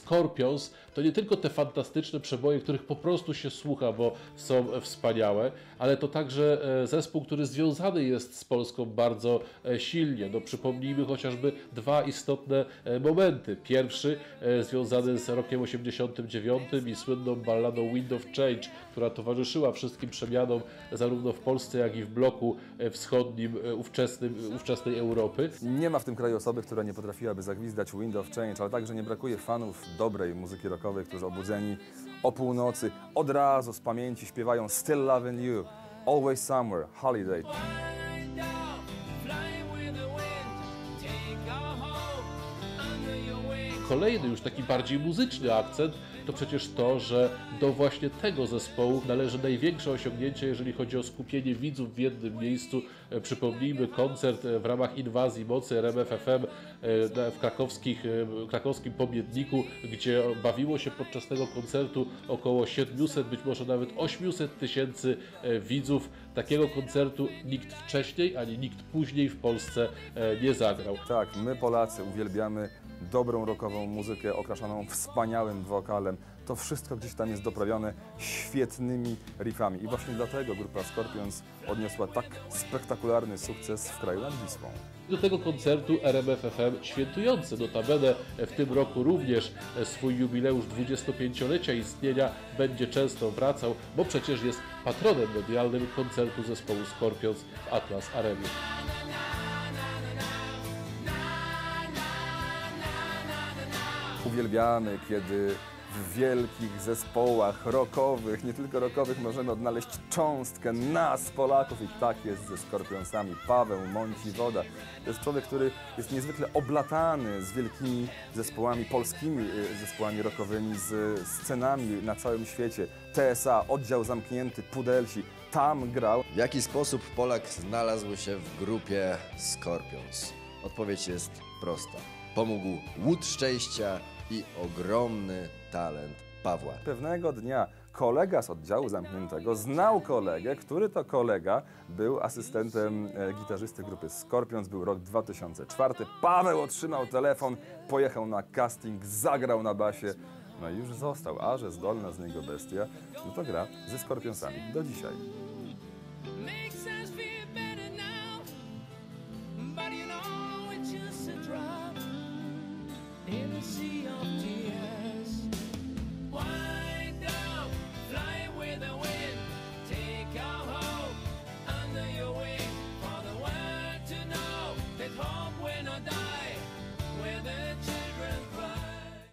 Scorpions to nie tylko te fantastyczne przeboje, których po prostu się słucha, bo są wspaniałe, ale to także zespół, który związany jest z Polską bardzo silnie. No, przypomnijmy chociażby dwa istotne momenty. Pierwszy związany z rokiem 89 i słynną balladą Wind of Change, która towarzyszyła wszystkim przemianom zarówno w Polsce, jak i w bloku wschodnim ówczesnej Europy. Nie ma w tym kraju osoby, która nie potrafiłaby zagwizdać Wind of Change, ale także nie brakuje fanów dobrej muzyki rockowej, którzy obudzeni o północy od razu z pamięci śpiewają Still Loving You, Always Somewhere, Holiday. Kolejny już taki bardziej muzyczny akcent to przecież to, że do właśnie tego zespołu należy największe osiągnięcie, jeżeli chodzi o skupienie widzów w jednym miejscu. Przypomnijmy koncert w ramach Inwazji Mocy RMF FM w krakowskim Pomiedniku, gdzie bawiło się podczas tego koncertu około 700, być może nawet 800 tysięcy widzów. Takiego koncertu nikt wcześniej, ani nikt później w Polsce nie zagrał. Tak, my Polacy uwielbiamy dobrą rockową muzykę okraszoną wspaniałym wokalem. To wszystko gdzieś tam jest doprawione świetnymi riffami i właśnie dlatego grupa Scorpions odniosła tak spektakularny sukces w kraju nad Wisłą. Do tego koncertu RMF FM, świętujący notabene w tym roku również swój jubileusz 25-lecia istnienia, będzie często wracał, bo przecież jest patronem medialnym koncertu zespołu Scorpions w Atlas Arenie. Uwielbiamy, kiedy w wielkich zespołach rockowych, nie tylko rockowych, możemy odnaleźć cząstkę nas, Polaków, i tak jest ze Scorpionsami. Paweł Mąciwoda to jest człowiek, który jest niezwykle oblatany z wielkimi zespołami, polskimi zespołami rockowymi, z scenami na całym świecie. TSA, Oddział Zamknięty, Pudelsi, tam grał. W jaki sposób Polak znalazł się w grupie Scorpions? Odpowiedź jest prosta. Pomógł łód szczęścia i ogromny talent Pawła. Pewnego dnia kolega z Oddziału Zamkniętego znał kolegę, który to kolega był asystentem gitarzysty grupy Scorpions. Był rok 2004. Paweł otrzymał telefon, pojechał na casting, zagrał na basie. No i już został, a że zdolna z niego bestia, no to gra ze Scorpionsami do dzisiaj.